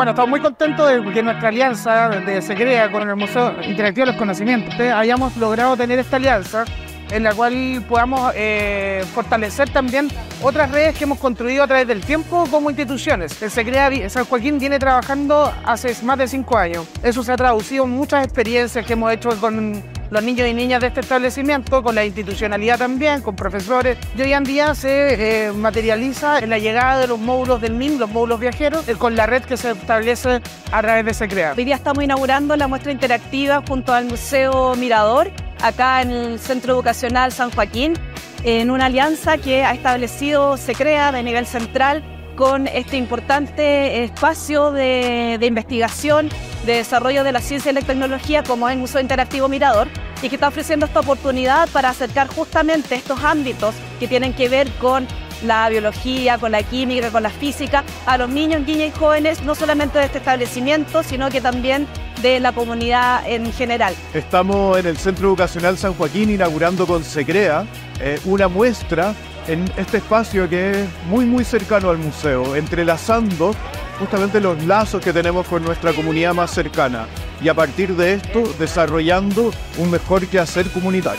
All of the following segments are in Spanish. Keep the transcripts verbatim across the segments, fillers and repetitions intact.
Bueno, estamos muy contentos de que nuestra alianza de SECREA con el Museo Interactivo de los Conocimientos hayamos logrado tener esta alianza en la cual podamos eh, fortalecer también otras redes que hemos construido a través del tiempo como instituciones. El SECREA San Joaquín viene trabajando hace más de cinco años. Eso se ha traducido en muchas experiencias que hemos hecho con los niños y niñas de este establecimiento, con la institucionalidad también, con profesores. Y hoy en día se eh, materializa en la llegada de los módulos del M I M, los módulos viajeros, eh, con la red que se establece a través de SECREA. Hoy día estamos inaugurando la muestra interactiva junto al Museo Mirador, acá en el Centro Educacional San Joaquín, en una alianza que ha establecido SECREA de nivel central con este importante espacio de, de investigación, de desarrollo de la ciencia y la tecnología como es el Museo Interactivo Mirador, y que está ofreciendo esta oportunidad para acercar justamente estos ámbitos que tienen que ver con la biología, con la química, con la física, a los niños, niñas y jóvenes, no solamente de este establecimiento, sino que también de la comunidad en general. Estamos en el Centro Educacional San Joaquín inaugurando con SECREA eh, una muestra en este espacio que es muy muy cercano al museo, entrelazando justamente los lazos que tenemos con nuestra comunidad más cercana y a partir de esto desarrollando un mejor quehacer comunitario.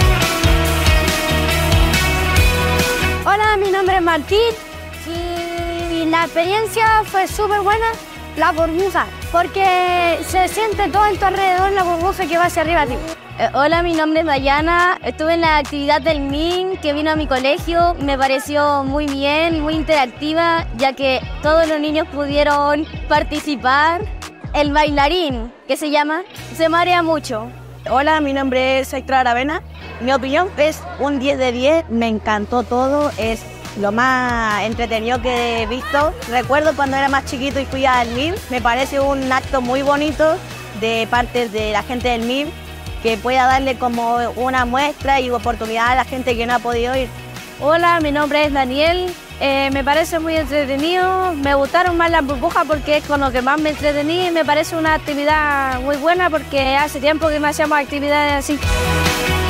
Hola, mi nombre es Martín y la experiencia fue súper buena, la burbuja, porque se siente todo en tu alrededor, la burbuja que va hacia arriba a ti. Eh, hola, mi nombre es Dayana, estuve en la actividad del M I M que vino a mi colegio, me pareció muy bien, muy interactiva, ya que todos los niños pudieron participar. El bailarín, que se llama, se marea mucho. Hola, mi nombre es Héctor Aravena, mi opinión es un diez de diez, me encantó todo, es lo más entretenido que he visto. Recuerdo cuando era más chiquito y fui al M I M, me parece un acto muy bonito de parte de la gente del M I M, que pueda darle como una muestra y oportunidad a la gente que no ha podido ir. Hola, mi nombre es Daniel, eh, me parece muy entretenido, me gustaron más las burbujas porque es con lo que más me entretení y me parece una actividad muy buena porque hace tiempo que no hacíamos actividades así.